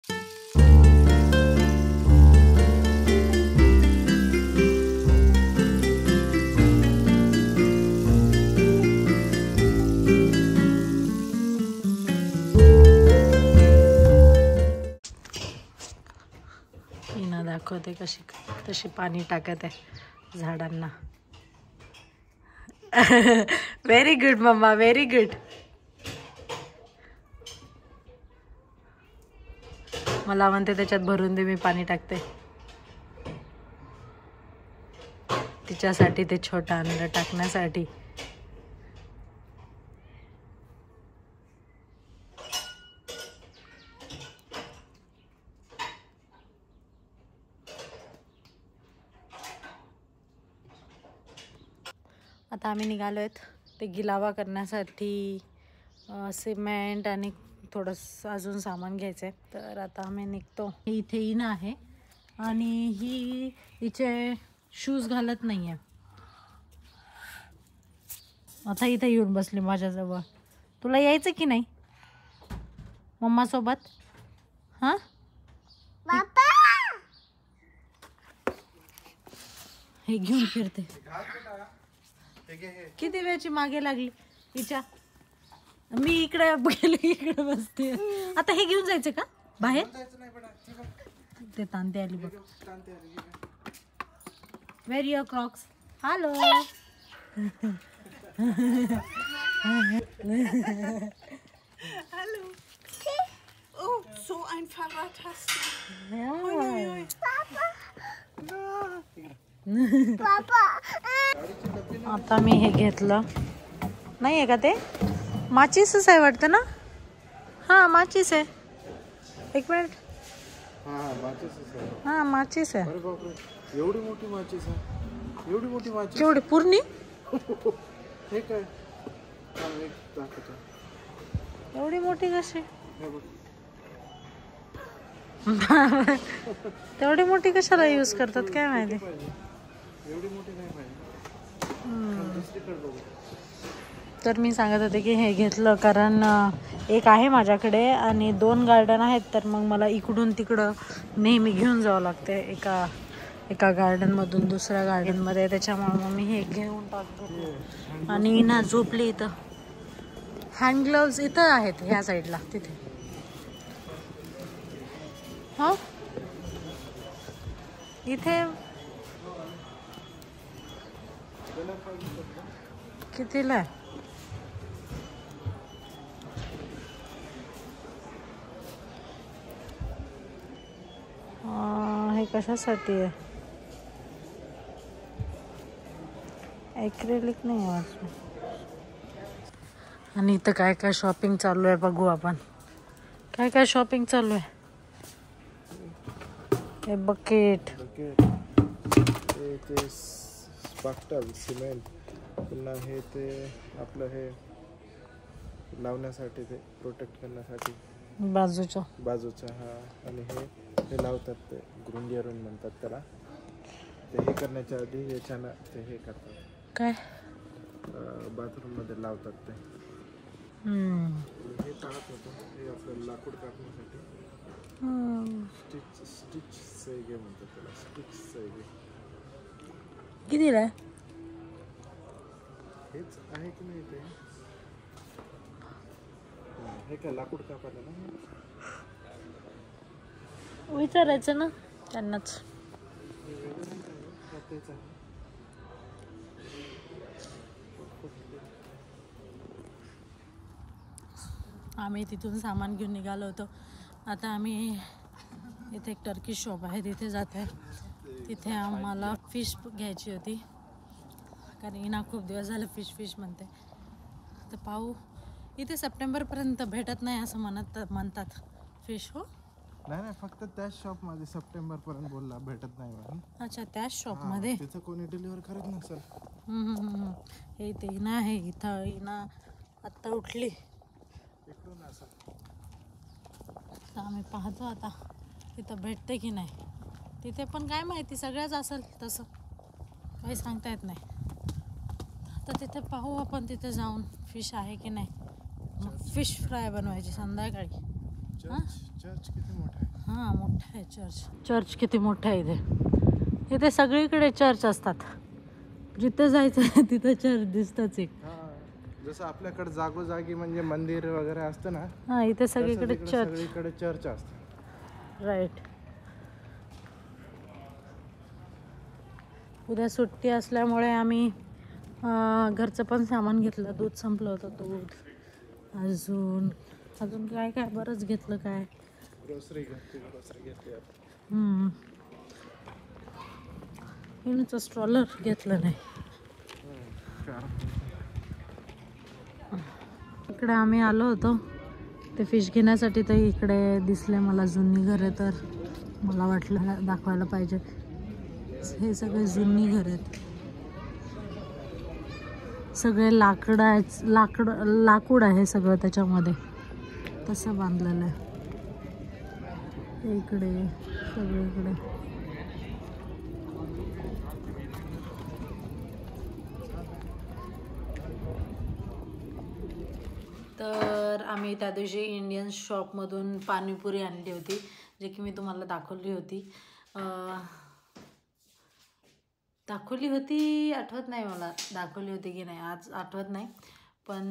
हिना दाखवते तशी पाणी टाकत आहे झाडांना. Very good mamma, very good. मला म्हणते त्याच्यात भरून दे, मी पाणी टाकते. तिच्यासाठी ते छोटं आणलं टाकण्यासाठी. आता आम्ही निघालो आहेत ते गिलावा करण्यासाठी. सिमेंट आणि थोडंसं अजून सामान घ्यायचं आहे. तर आता आम्ही निघतो. इथे इना आहे आणि ही हिचे शूज घालत नाही आहे. आता इथे येऊन बसली माझ्याजवळ. तुला यायचं की नाही मम्मासोबत? हां हे घेऊन फिरते. किती वेळची मागे लागली हिच्या. मी इकडे गेलो, इकडे बसते. आता हे घेऊन जायचं का बाहेर? ते तांते आली बघ. Wear your Crocs? Hello. Hallo. Oh, so ein Fahrrad hast du. Ja. Papa. आता मी हे घेतलं. नाही आहे का ते? माचीसच आहे वाटतं ना? हां माचीस आहे. एक मिनिट. हां माचीस आहे. एवढी मोठी माचीस आहे. एवढी मोठी माचीस. केवढी पूर्णी? हे काय? एवढी मोठी कशी? तेवढी मोठी कशाला यूज करतात काय माहिती. एवढी मोठी नाही पाहिजे. तर मी सांगत होते की हे घेतलं कारण एक आहे माझ्याकडे आणि 2 गार्डन आहेत. तर मग मला इकडून तिकडं नेहमी घेऊन जावं लागते एका गार्डनमधून दुसऱ्या गार्डनमध्ये. त्याच्यामुळे मग मी हे घेऊन टाकतो. आणि ना झोपली इथं. हँड ग्लोव्ज इथं आहेत ह्या साईडला तिथे. हो इथे कितीला आहे? हे कशासाठी आहे? ॲक्रेलिक नाही आहे. आणि इथं काय काय शॉपिंग चालू आहे बघू आपण. काय काय शॉपिंग चालू आहे? हे बकेट, ते स्पाक्टल सिमेंट, पुन्हा हे ते आपलं हे लावण्यासाठी, ते प्रोटेक्ट करण्यासाठी बाजूचा. हा आणि हे लावतात ते ग्रुंडियरून म्हणतात त्याला. ते हे करण्याच्या आधी याच्यानं ते हे करतात. काय बाथरूम मध्ये लावतात ते. हे काढत होतं हे आपलं लाकूड कापण्यासाठी. स्टिच सैगे म्हणतात त्याला. स्टिच सैगे. कितीला आहे? हेच आहे की नाही ते? हे काय लाकूड कापायला ना? विचारायचं ना त्यांनाच. आम्ही तिथून सामान घेऊन निघालो होतो. आता आम्ही इथे एक टर्किश शॉप आहे तिथे जात आहे. तिथे आम्हाला फिश घ्यायची होती कारण इना खूप दिवस झालं फिश म्हणते. तर पाहू. इथे सप्टेंबरपर्यंत भेटत नाही असं म्हणतात फिश. हो नाही फक्त त्याच शॉपमध्ये सप्टेंबरपर्यंत बोलला भेटत नाही म्हणून. अच्छा त्याच शॉपमध्ये. तिथं कोणी डिलिव्हर करत नसेल. हे इथे इना आहे. इथं इना आत्ता उठली. तर आम्ही पाहतो आता तिथं भेटते की नाही. तिथे पण काय माहिती सगळ्याच असेल तसं काही सांगता येत नाही. तर तिथे पाहू आपण. तिथे जाऊन फिश आहे की नाही. फिश फ्राय बनवायची संध्याकाळी. चर्च किती मोठा आहे. हां मोठा आहे चर्च. चर्च किती मोठा आहे इथे. इथे सगळीकडे चर्च असतात. जिथं जायचं तिथं चर्च दिसतच एक. जसं आपल्याकडे जागोजागी म्हणजे मंदिर वगैरे असतं ना. हां इथे सगळीकडे चर्च. सगळीकडे चर्च असतं. राईट. उद्या सुट्टी असल्यामुळे आम्ही घरचं पण सामान घेतलं. दूध संपलं होतं. दूध अजून काय काय बरंच घेतलं. काय ग्रोसरी घेतली. इनचं स्ट्रॉलर घेतलं नाही. इकडे आम्ही आलो होतो ते फिश घेण्यासाठी. तर इकडे दिसले मला जुनी घरे. तर मला वाटलं दाखवायला पाहिजे. हे सगळे जुनी घर आहेत. सगळे लाकूड आहे सगळं त्याच्यामध्ये. तसं बांधलेलं आहे इकडे सगळीकडे. तर आम्ही त्या दिवशी इंडियन शॉपमधून पाणीपुरी आणली होती, जे की मी तुम्हाला दाखवली होती. आठवत नाही मला दाखवली होती की नाही. आज आठवत नाही. पण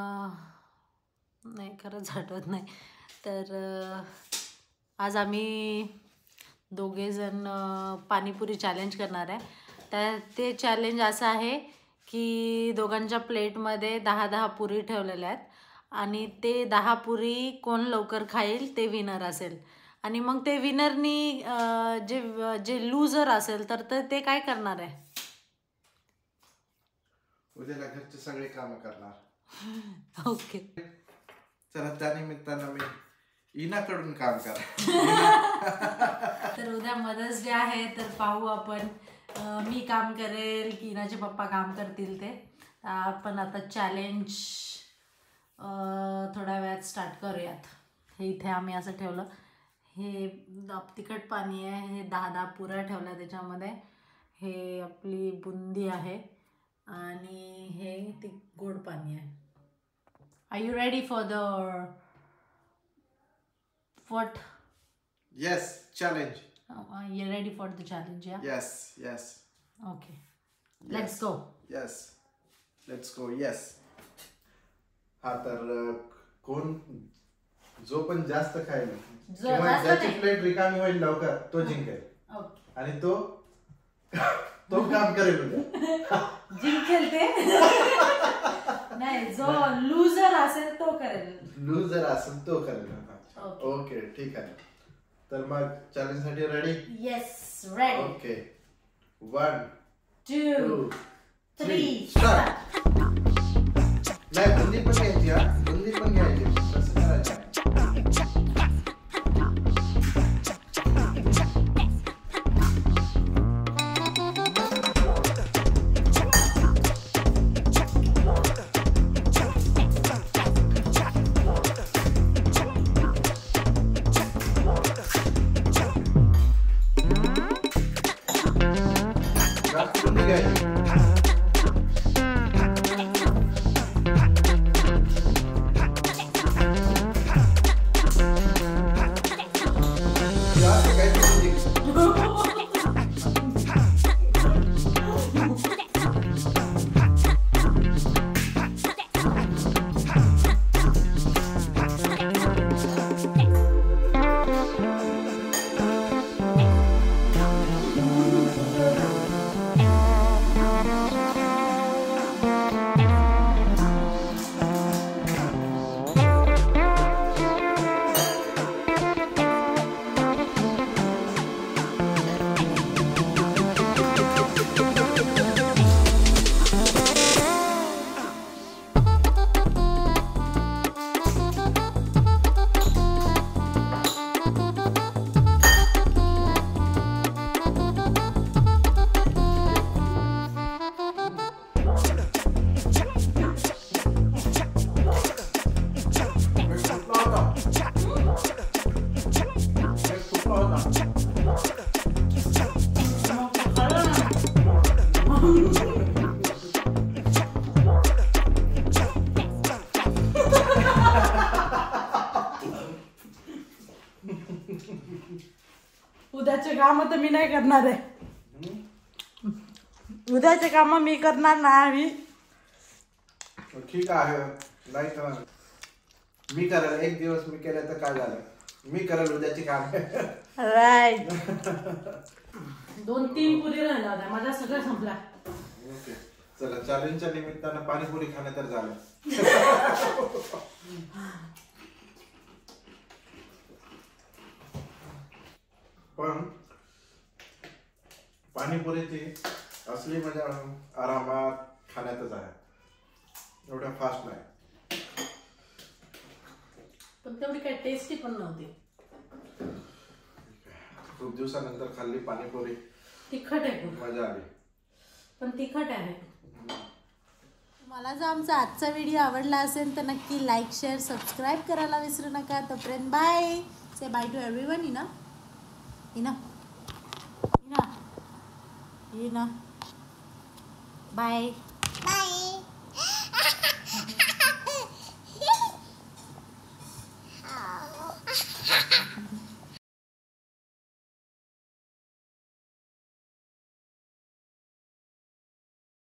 नाही खरंच आठवत नाही. तर आज आम्ही दोघेजण पाणीपुरी चॅलेंज करणार आहे. ते चॅलेंज असं आहे की दोघांच्या प्लेटमध्ये 10-10 पुरी ठेवलेल्या आहेत आणि ते 10 पुरी कोण लवकर खाईल ते विनर असेल. आणि मग ते विनरनी जे लूजर असेल तर ते काय करणार आहे. उद्याला घरचे सगळे काम करणार. ओके. चला त्यानिमित्तानं मी इनाकडून काम करा. तर उद्या मदर्स डे आहे. तर पाहू आपण मी काम करेल की इनाचे पप्पा काम करतील ते. आपण आता चॅलेंज थोड्या वेळात स्टार्ट करूयात. हे इथे आम्ही असं ठेवलं. हे तिखट पाणी आहे. हे 10-10 पुऱ्या ठेवल्या त्याच्यामध्ये. हे आपली बुंदी आहे आणि हे ती गोड पाणी आहे. Are you ready for the what? Yes, challenge. You're ready for the challenge, yeah? Yes. Okay. Let's go. Yes. Let's go. Yes. हा तर कोण जो पण जास्त खाईल किंवा ज्याची प्लेट रिकामी होईल लवकर तो जिंकेल. ओके. आणि तो काम करेल उद्या. जिंकेल ते नाही. जो लूजर असेल तो करेल. ओके ठीक आहे. तर मग चॅलेंज साठी ready. Yes ready. Okay 1 2 3 start. नाही बुंदी पण घ्यायची. कसं करायचं. उद्याचे काम तर मी नाही करणार आहे. उद्याचे काम मी करणार नाही. ठीक आहे, नाही करणार. मी करेल एक दिवस, मी केलं तर काय झालं, मी करेल उद्याची काम. राईट. 2-3 पुरी राहिला होता, माझा सगळं संपला. ओके चला, चॅलेंजच्या निमित्तानं पाणीपुरी खाणं तर झालं. पण पाणीपुरीची असली मजा आरामात खाण्यातच आहे, एवढ्या फास्ट नाही. पण तेवढी काही टेस्टी पण नव्हती. खूप दिवसानंतर खाल्ली पाणीपुरी, तिखट आहे खूप, मजा आली. पण तिखट आहे. मला जर आमचा आजचा व्हिडिओ आवडला असेल तर नक्की लाईक शेअर सबस्क्राईब करायला विसरू नका. तोपर्यंत bye. Say bye to everyone. इना बाय.